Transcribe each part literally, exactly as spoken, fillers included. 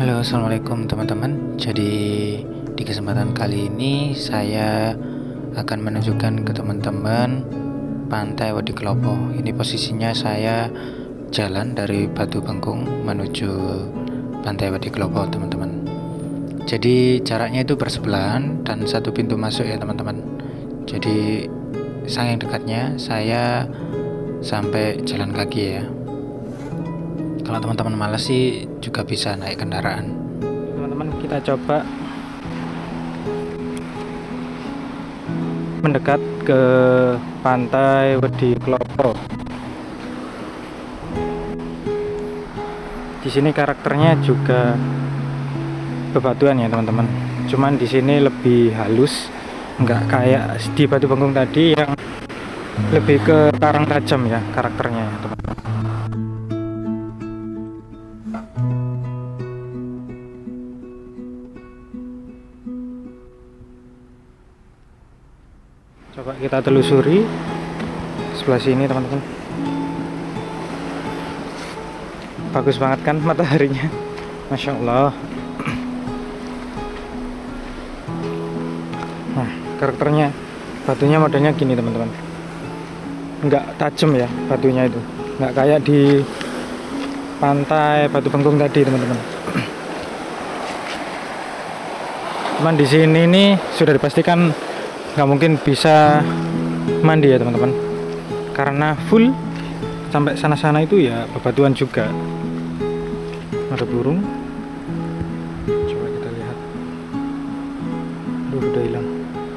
Halo, assalamualaikum teman-teman. Jadi di kesempatan kali ini saya akan menunjukkan ke teman-teman Pantai Wediklopo. Ini posisinya saya jalan dari Batu Bengkung menuju Pantai Wediklopo, teman-teman. Jadi jaraknya itu bersebelahan dan satu pintu masuk ya teman-teman. Jadi saking dekatnya saya sampai jalan kaki ya. Kalau teman-teman malas sih juga bisa naik kendaraan. Teman-teman, kita coba mendekat ke Pantai Wediklopo. Di sini karakternya juga bebatuan ya teman-teman. Cuman di sini lebih halus, nggak kayak di Batu Bengkung tadi yang lebih ke karang tajam ya karakternya ya teman-teman. Coba kita telusuri sebelah sini teman-teman. Bagus banget kan mataharinya, Masya Allah. Nah, karakternya batunya modelnya gini teman-teman, nggak tajam ya batunya itu, nggak kayak di Pantai Batu Bengkung tadi teman-teman. Cuman di sini nih sudah dipastikan nggak mungkin bisa mandi ya teman-teman, karena full sampai sana-sana itu ya bebatuan juga. Ada burung, coba kita lihat. Duh, udah hilang.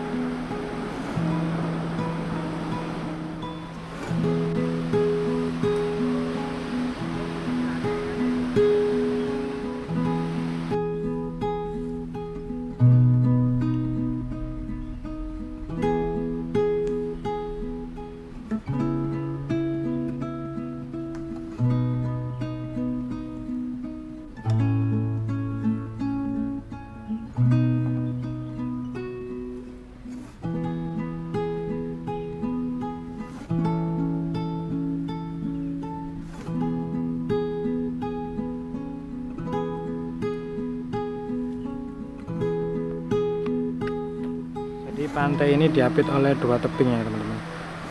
Pantai ini diapit oleh dua tebing ya teman-teman.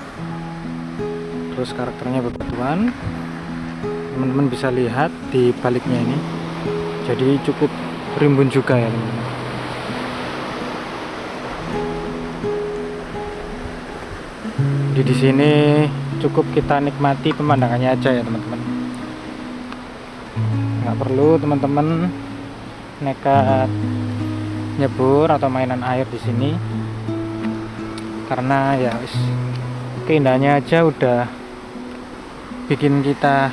Terus karakternya bebatuan, teman-teman bisa lihat di baliknya ini. Jadi cukup rimbun juga ya teman-teman. Di di sini cukup kita nikmati pemandangannya aja ya teman-teman. Nggak perlu teman-teman nekat nyebur atau mainan air di sini. Karena ya wis, keindahannya aja udah bikin kita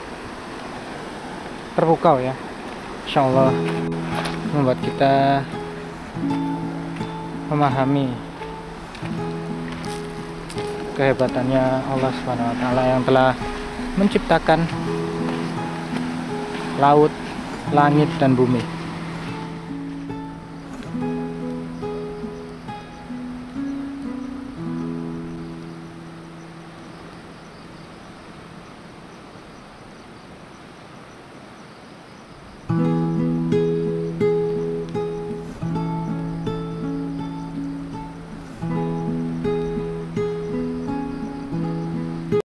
terpukau ya, Insya Allah, membuat kita memahami kehebatannya Allah Subhanahu wa Ta'ala yang telah menciptakan laut, langit, dan bumi.